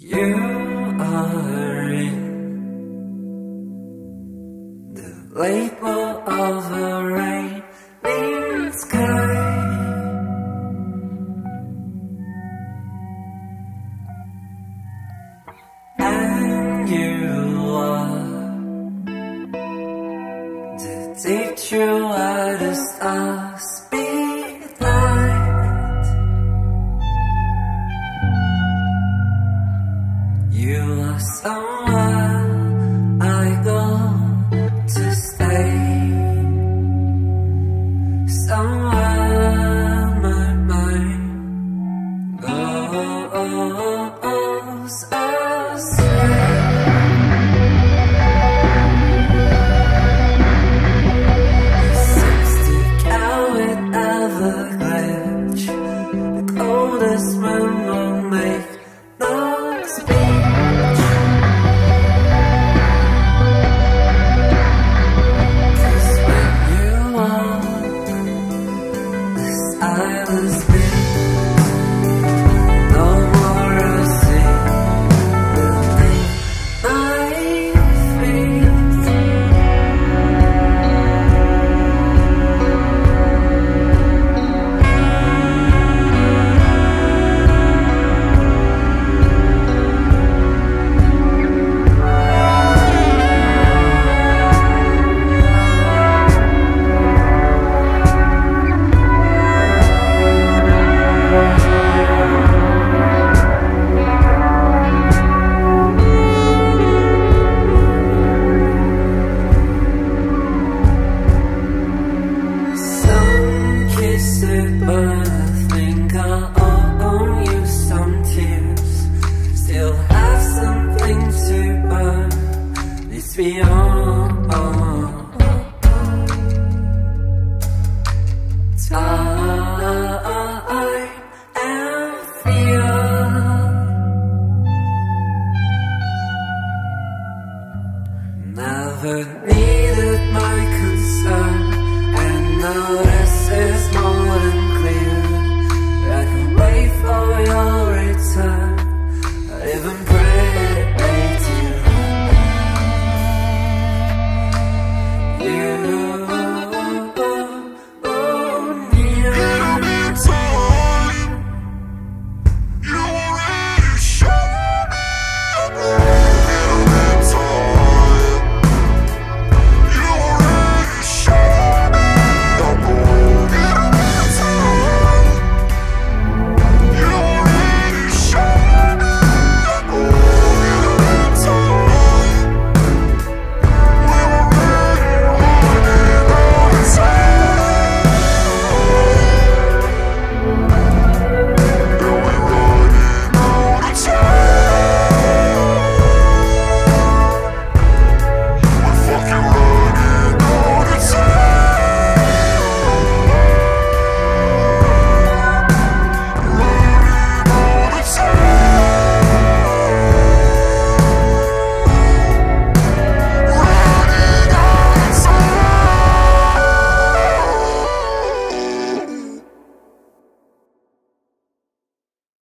You are in the label of a raining sky. And you are the deep true artist of speedlight. You are somewhere I go to stay, somewhere my mind goes astray. Stick out with Everglades, the coldest man will make no speech. 'Cause when you walk the silence beat, no more I see beneath my feet. Some kiss it, but I think I'll owe you some tears. Still have something to burn. Let's be on time and fear. Never